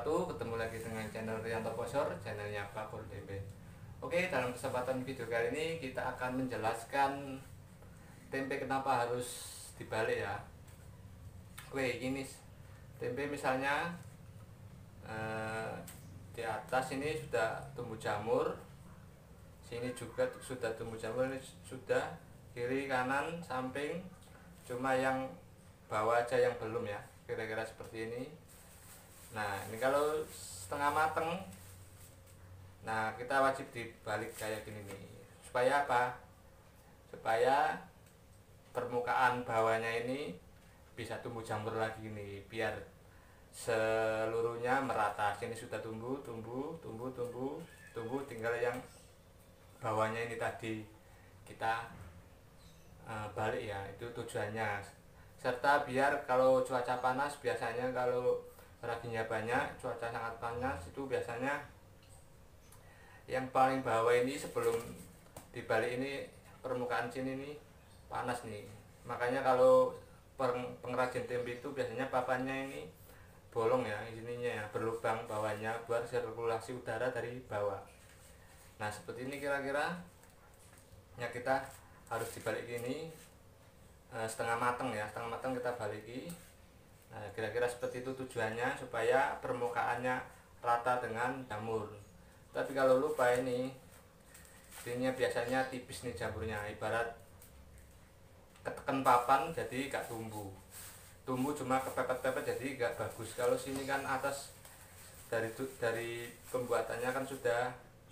wabarakatuh. Ketemu lagi dengan channel Rianto Posor, channelnya Bakul Tempe. Oke, dalam kesempatan video kali ini kita akan menjelaskan tempe kenapa harus dibalik ya. Oke, ini tempe misalnya di atas ini sudah tumbuh jamur, sini juga sudah tumbuh jamur, ini sudah kiri kanan samping, cuma yang bawah aja yang belum ya, kira-kira seperti ini. Nah, ini kalau setengah mateng, nah kita wajib dibalik kayak gini nih. Supaya apa? Supaya permukaan bawahnya ini bisa tumbuh jamur lagi nih, biar seluruhnya merata. Sini sudah tumbuh, tinggal yang bawahnya ini tadi kita balik ya, itu tujuannya. Serta biar kalau cuaca panas, biasanya kalau raginya banyak, cuaca sangat panas, itu biasanya yang paling bawah ini sebelum dibalik ini permukaan sini ini panas nih. Makanya kalau pengrajin tempe itu biasanya papannya ini bolong ya, ininya ya, berlubang bawahnya buat sirkulasi udara dari bawah. Nah seperti ini kira-kira ya, kita harus dibalik ini setengah matang ya, setengah matang kita baliki. Nah, kira-kira seperti itu tujuannya, supaya permukaannya rata dengan jamur. Tapi kalau lupa ini biasanya tipis nih jamurnya, ibarat ketekan papan jadi gak tumbuh cuma kepepet-pepet, jadi gak bagus. Kalau sini kan atas dari pembuatannya kan sudah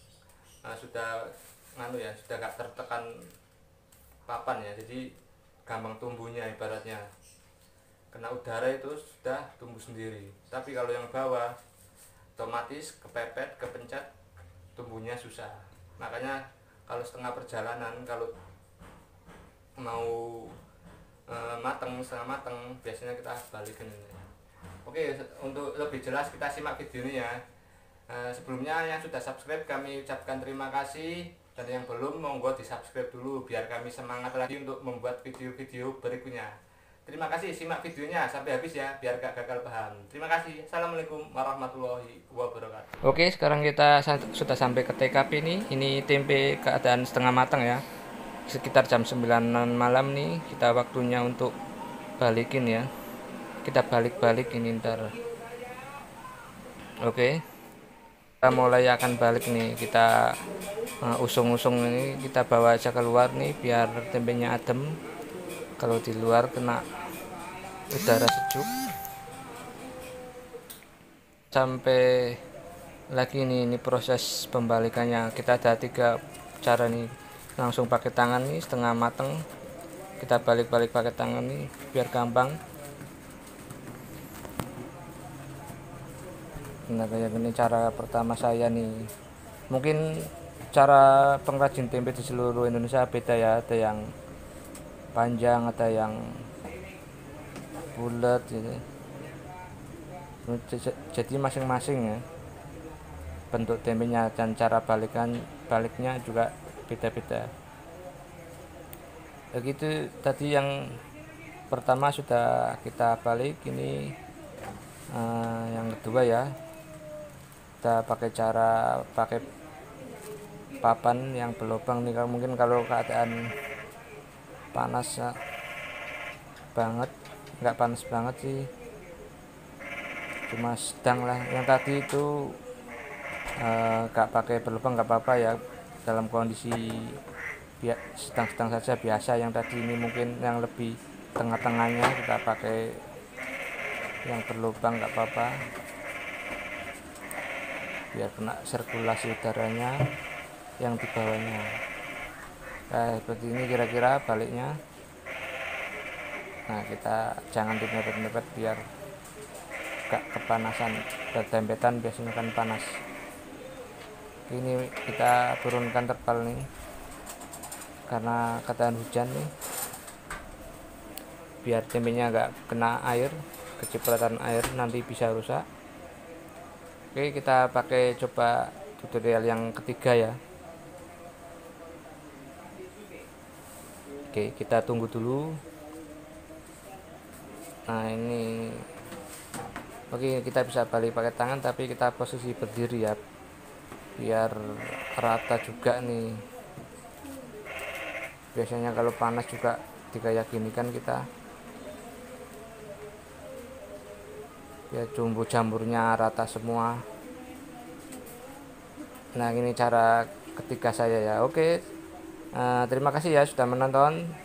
nganu ya, sudah gak tertekan papan ya, jadi gampang tumbuhnya, ibaratnya kena udara itu sudah tumbuh sendiri. Tapi kalau yang bawah otomatis kepepet, kepencet, tumbuhnya susah. Makanya kalau setengah perjalanan, kalau mau setengah mateng, biasanya kita balikin ini. Oke, untuk lebih jelas kita simak video ini ya. Sebelumnya yang sudah subscribe kami ucapkan terima kasih, dan yang belum monggo di subscribe dulu biar kami semangat lagi untuk membuat video-video berikutnya. Terima kasih, simak videonya sampai habis ya, biar gak gagal paham. Terima kasih. Assalamualaikum warahmatullahi wabarakatuh. Oke, sekarang kita sudah sampai ke TKP nih. Ini tempe keadaan setengah matang ya. Sekitar jam 9 malam nih, kita waktunya untuk balikin ya. Kita balik-balik ini ntar. Oke. Kita mulai akan balik nih. Kita usung-usung ini, kita bawa aja keluar nih biar tempenya adem. Kalau di luar kena udara sejuk. Sampai lagi ini proses pembalikannya. Kita ada 3 cara nih. Langsung pakai tangan nih, setengah mateng kita balik-balik pakai tangan nih biar gampang. Nah kayak gini cara pertama saya nih. Mungkin cara pengrajin tempe di seluruh Indonesia beda ya, ada yang panjang, ada yang bulat gitu. Jadi masing-masing ya bentuk tempenya, dan cara baliknya juga beda-beda. Begitu tadi yang pertama sudah kita balik, ini yang kedua ya, kita pakai papan yang berlubang nih. Mungkin kalau keadaan panas banget, nggak panas banget sih, cuma sedang lah. Yang tadi itu nggak pakai berlubang nggak apa-apa ya, dalam kondisi sedang-sedang saja biasa. Yang tadi ini mungkin yang lebih tengah-tengahnya kita pakai yang berlubang, nggak apa-apa, biar kena sirkulasi udaranya yang di bawahnya. Nah seperti ini kira-kira baliknya. Nah kita jangan dimepet-mepet biar gak kepanasan. Bertempetan biasanya kan panas. Ini kita turunkan terpal nih karena keadaan hujan nih, biar tempenya gak kena air, kecipratan air nanti bisa rusak. Oke, kita pakai coba tutorial yang ketiga ya. Oke, kita tunggu dulu. Nah ini Oke, kita bisa balik pakai tangan tapi kita posisi berdiri ya, biar rata juga nih. Biasanya kalau panas juga kayak gini kan kita ya jumbo jamurnya rata semua. Nah, ini cara ketiga saya ya. Oke, terima kasih ya sudah menonton.